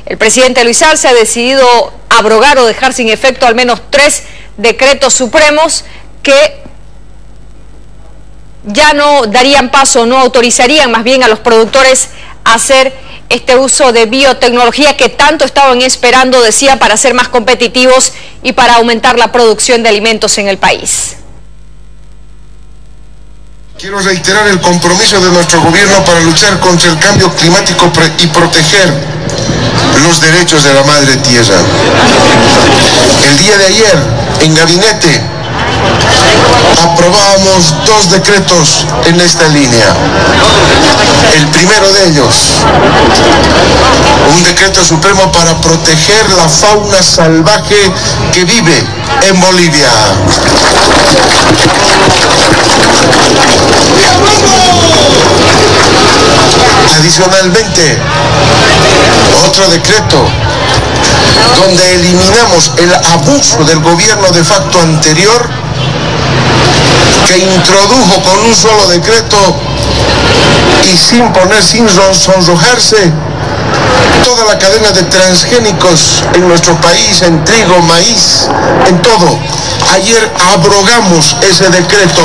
El presidente Luis Arce ha decidido abrogar o dejar sin efecto al menos 3 decretos supremos que ya no darían paso, no autorizarían más bien a los productores a hacer este uso de biotecnología que tanto estaban esperando, decía, para ser más competitivos y para aumentar la producción de alimentos en el país. Quiero reiterar el compromiso de nuestro gobierno para luchar contra el cambio climático y proteger los derechos de la madre tierra. El día de ayer, en gabinete, aprobábamos 2 decretos en esta línea. El primero de ellos, un decreto supremo para proteger la fauna salvaje que vive en Bolivia. Adicionalmente, otro decreto donde eliminamos el abuso del gobierno de facto anterior, que introdujo con un solo decreto y sin sonrojarse toda la cadena de transgénicos en nuestro país, en trigo, maíz, en todo. Ayer abrogamos ese decreto.